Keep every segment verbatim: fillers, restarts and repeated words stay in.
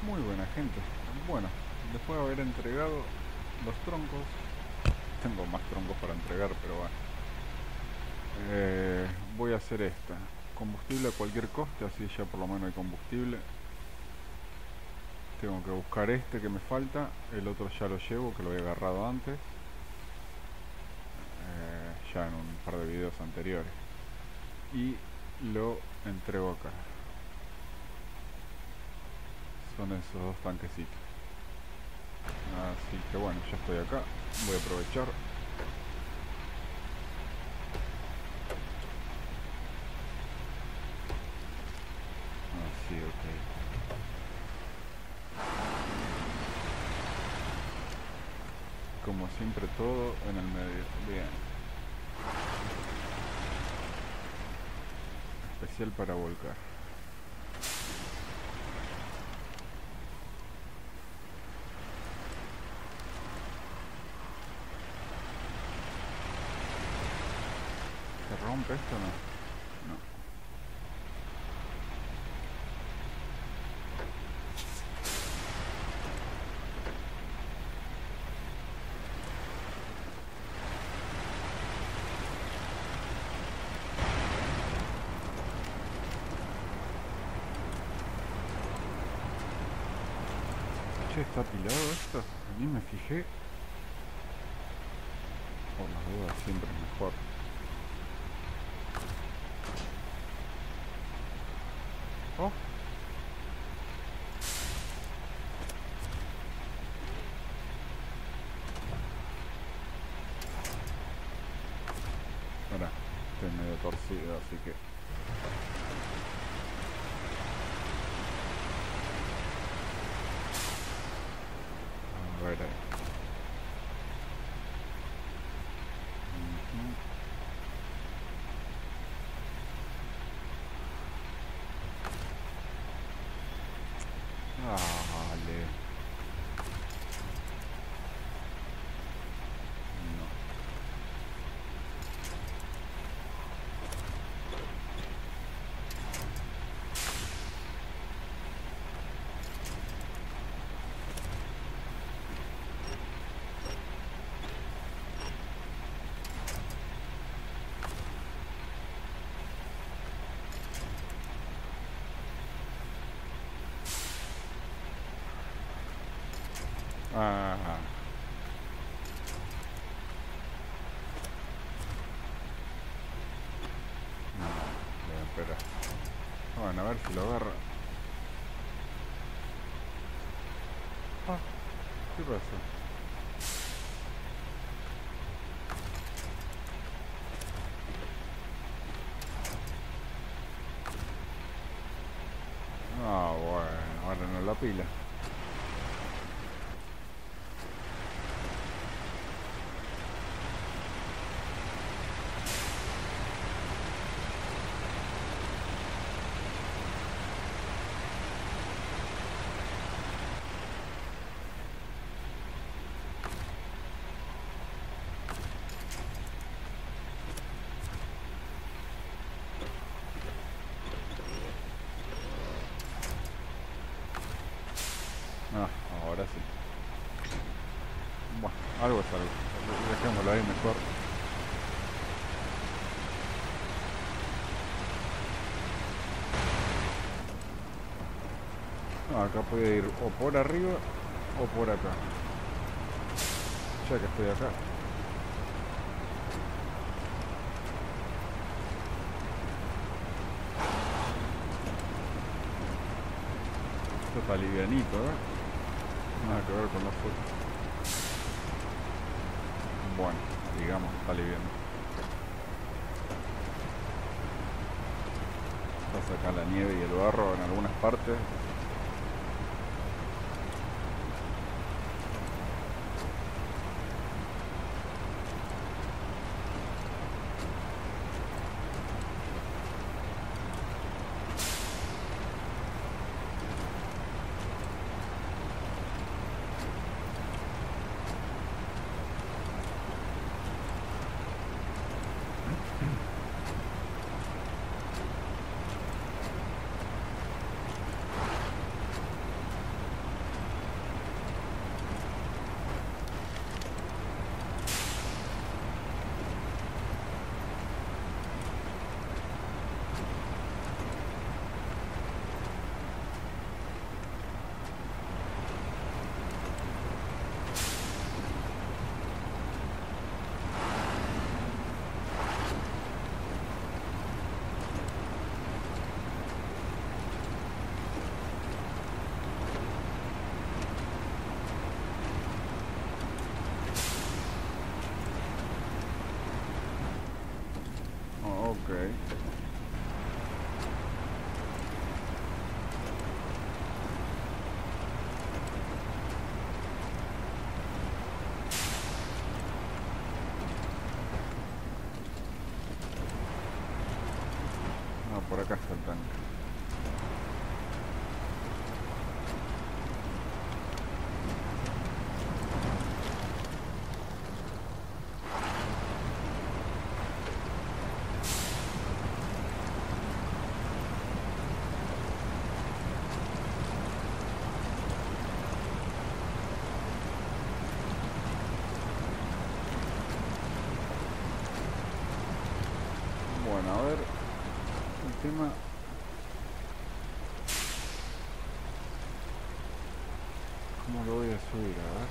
Muy buena gente. Bueno, después de haber entregado los troncos, tengo más troncos para entregar, pero bueno. Eh, voy a hacer esta. Combustible a cualquier coste, así ya por lo menos hay combustible. Tengo que buscar este que me falta, el otro ya lo llevo, que lo he agarrado antes, eh, ya en un par de videos anteriores. Y lo entrego acá. Son esos dos tanquecitos. Así que bueno, ya estoy acá. Voy a aprovechar. Así, ok. Como siempre todo en el medio. Bien. Especial para volcar. ¿Se rompe esto o no? No. Che, ¿está apilado esto? Ni me fijé. Por las dudas siempre es mejor. Oh. Espera, estoy medio torcido, así que... A ver ahí. Ujú. Dale. No. Ah, no. Bien, espera. Bueno, a ver si lo agarra. Ah, ¿qué pasó? Ah, bueno, ahora no la pila. Ah, ahora sí. Bueno, algo es algo. Dejémoslo ahí mejor. No, acá puede ir o por arriba o por acá. Ya que estoy acá. Esto está livianito, ¿eh? Nada que ver con la foto. Bueno, digamos, está liviano. Pasa acá la nieve y el barro en algunas partes. acá está el tanque. Bueno, a ver, el tema... ¿Cómo lo voy a subir? A ver.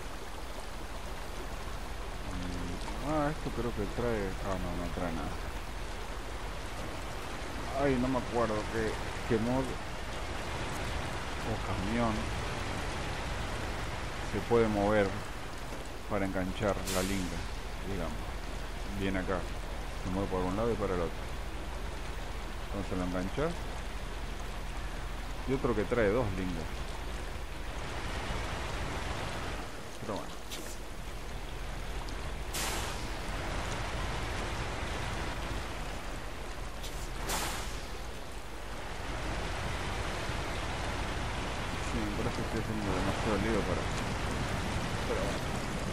Mm, ah, esto creo que trae... Ah, no, no trae nada. Ay, no me acuerdo qué, qué mod o camión se puede mover para enganchar la linga, digamos. Viene acá, se mueve por un lado y para el otro. Entonces lo enganchas. Y otro que trae dos lingas. Pero bueno. Sí, me parece que estoy haciendo demasiado lío para... Pero bueno.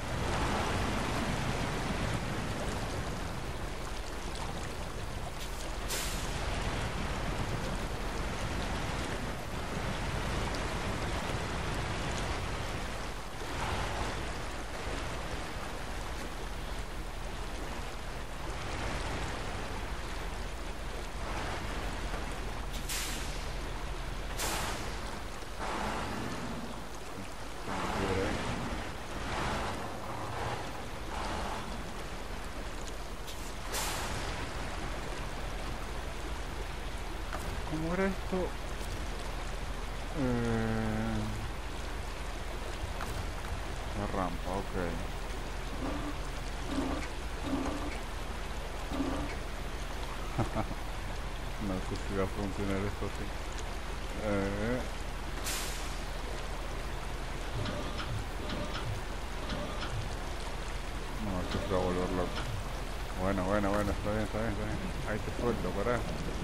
¿Cómo era esto? Eh, la rampa, ok. No sé si va a funcionar esto así. Eh, no, esto se va a volver loco. Bueno, bueno, bueno, está bien, está bien, está bien. Ahí te suelto, pará.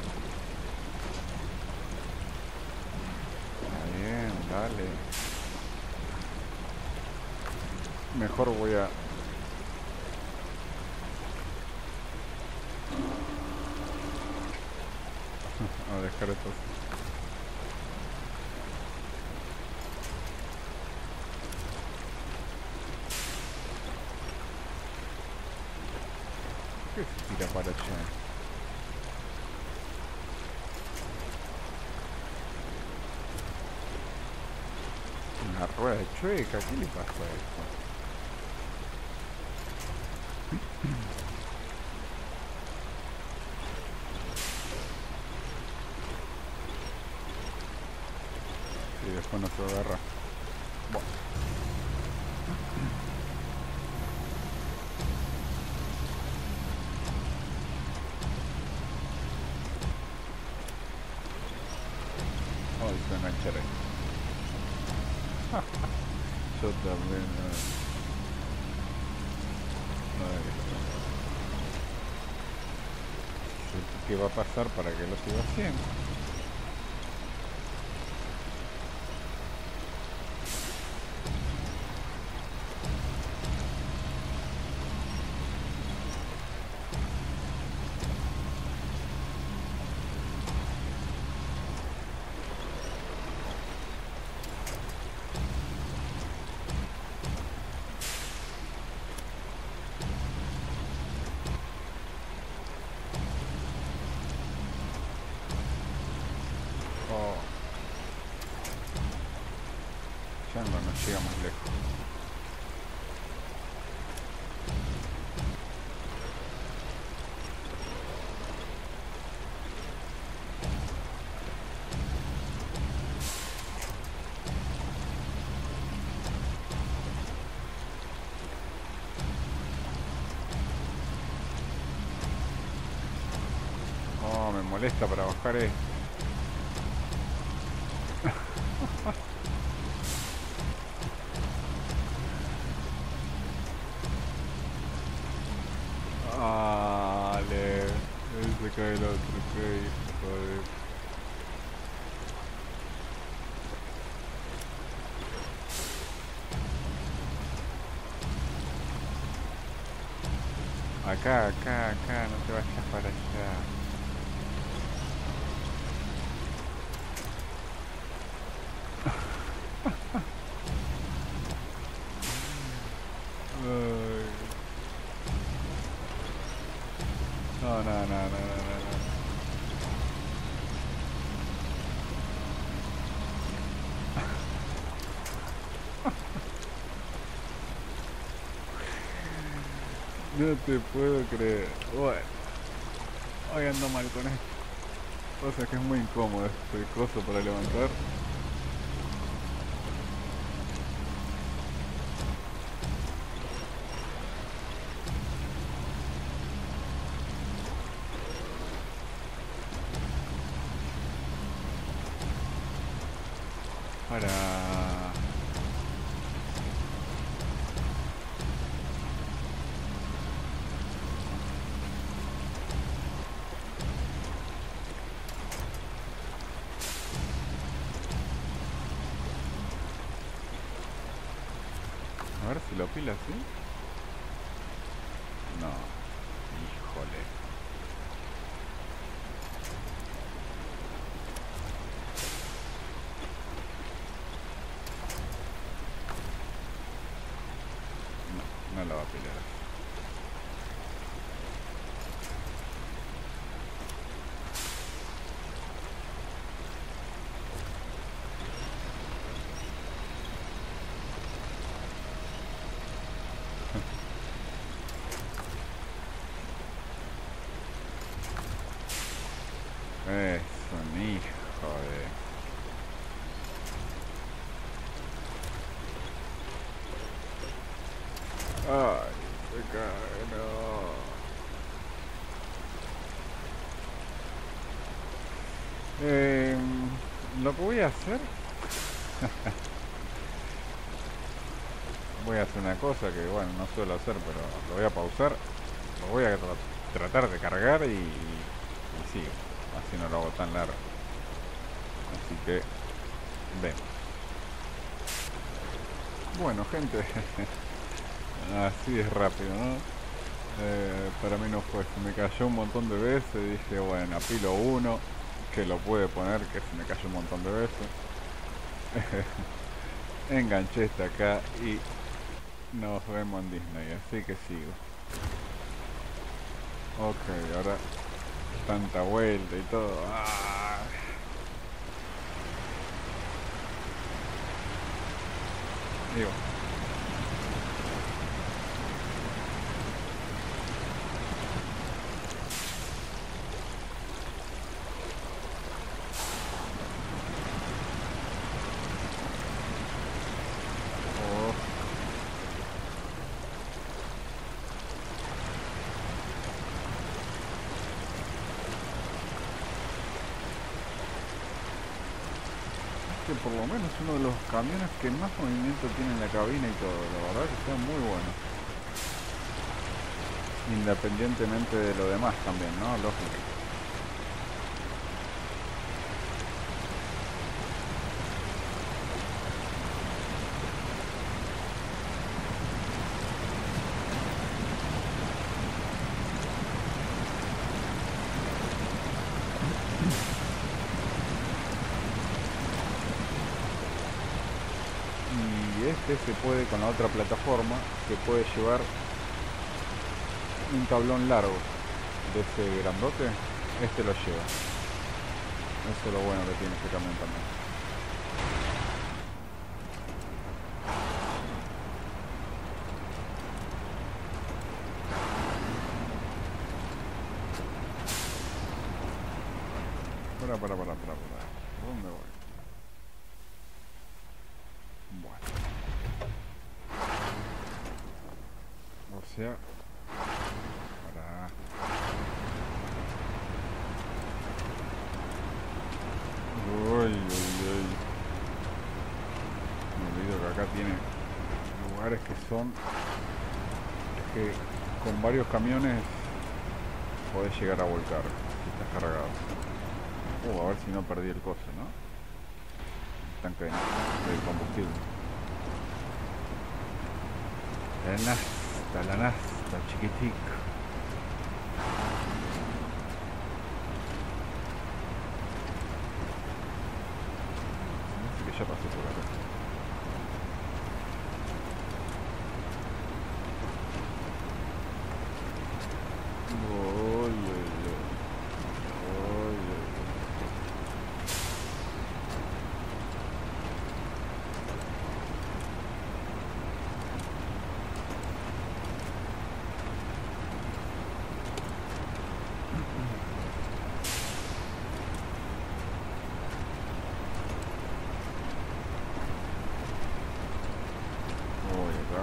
Está bien, dale. Mejor voy a... a dejar esto así. ¿Qué se tira para allá? Una rueda chueca, ¿qué le pasa a esto? Y después no se agarra. Bueno. Ay, se engancharé. Yo también. Eh. ¿Qué va a pasar para que lo siga haciendo? Oh, ya no nos llega más lejos. Oh, me molesta para bajar esto. Ah, le... se cae el otro, ok. joder. Acá, acá, acá, no te vayas para allá. Ay. No, no, no, no, no, no. No te puedo creer. Bueno, hoy ando mal con esto. O sea que es muy incómodo este coso para levantar. Para... A ver si lo pila así. No. Híjole. No, no lo va a pilar. Es un hijo de... Ay, se cae, no. Eh, lo que voy a hacer... Voy a hacer una cosa que, bueno, no suelo hacer, pero lo voy a pausar. Lo voy a tra tratar de cargar y, y sigo. Así no lo hago tan largo. Así que, vemos. Bueno, gente, así es rápido, ¿no? Eh, para mí no fue, se me cayó un montón de veces, dije, bueno, apilo uno, que lo puede poner, que se me cayó un montón de veces. Enganché esta acá y nos vemos en Disney, así que sigo. Ok, ahora tanta vuelta y todo. ¡Ah! Digo. Oh. Que por lo menos uno de los camiones que más movimiento tiene en la cabina y todo, la verdad que está muy bueno. Independientemente de lo demás también, ¿no? Lógico. Y este se puede, con la otra plataforma, se puede llevar un tablón largo de ese grandote, este lo lleva. Eso es lo bueno que tiene este camión también. Para, para, para, para, para. ¿Dónde voy? Bueno. O sea... Para... Uy, uy, uy. Me olvido que acá tiene lugares que son... que con varios camiones podés llegar a volcar si estás cargado. Uh, a ver si no perdí el coso, ¿no? El tanque de, de combustible. La nasta, la nasta, chiquitico. Se me hace que ya pasé por acá. Uy, uy, uy. Uy, uy, uy. Uy, acá.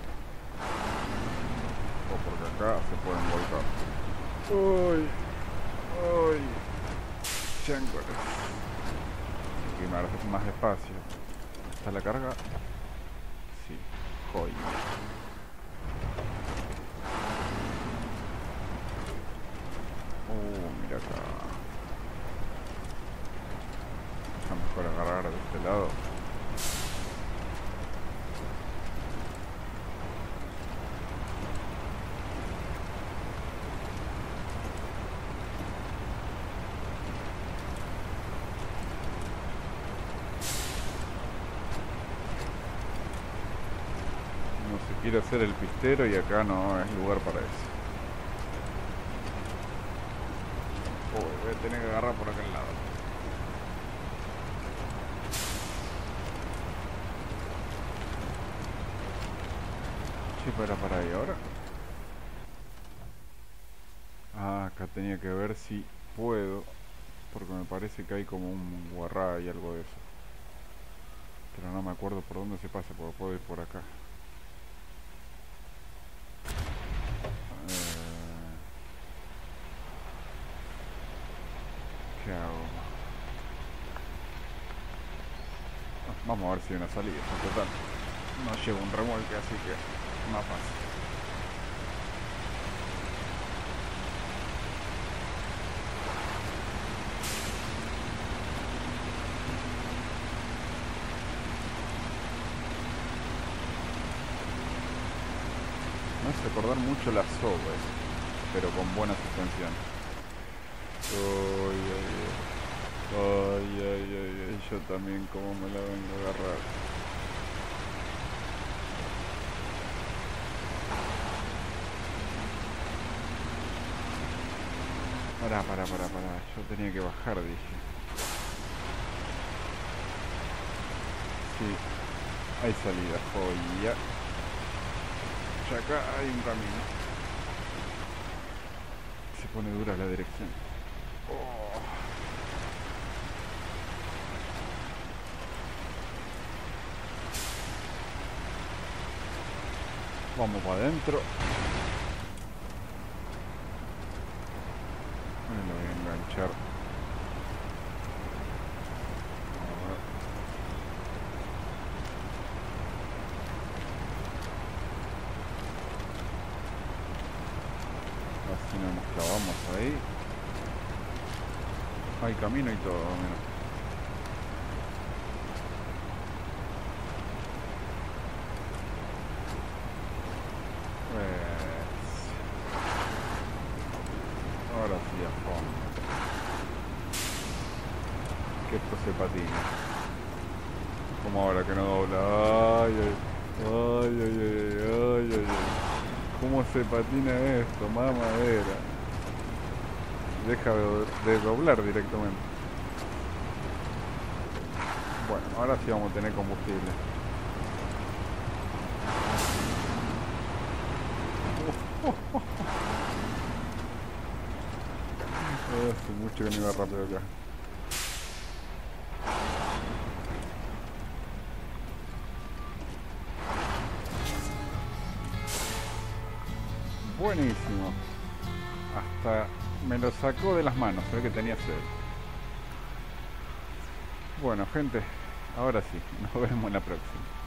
O porque acá se pueden volcar. Uy, uy. Cháncoles. Hay que ir más, más despacio. ¿Está la carga? Sí. Joya. Uh, mira acá. Está mejor agarrar de este lado. No se quiere hacer el pistero y acá no es lugar para eso. Uy, voy a tener que agarrar por aquel lado. Sí, para, para ahí ahora. Ah, acá tenía que ver si puedo, porque me parece que hay como un guarrá y algo de eso. Pero no me acuerdo por dónde se pasa, porque puedo ir por acá. Eh, ¿Qué hago? Ah, vamos a ver si hay una salida. Total, no llevo un remolque, así que más fácil. Me hace acordar mucho las Zoe, pero con buena suspensión. Uy, uy, uy. Ay, ay, ay, ay, yo también como me la vengo a agarrar. Pará, pará, pará, pará. Yo tenía que bajar, dije. Sí, hay salida, joya. Ya acá hay un camino. Se pone dura la dirección. Oh. Vamos para adentro. Me lo voy a enganchar. A ver. Así nos clavamos ahí. Hay camino y todo, mira. Pues... ahora sí a fondo. Que esto se patina. Como ahora que no dobla. Ay, ay, ay, ay, ay, ay, ay, ay. ¿Cómo se patina esto? Mamadera. Deja de, de doblar directamente. Bueno, ahora sí vamos a tener combustible. Hace mucho que no iba rápido acá. Buenísimo. Hasta me lo sacó de las manos, se ve que tenía sed. Bueno, gente, ahora sí, nos vemos en la próxima.